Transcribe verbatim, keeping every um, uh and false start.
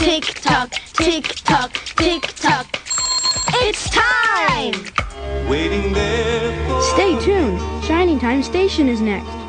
Tick tock, tick tock, tick tock. It's time! Waiting there for Stay tuned. Shining Time Station is next.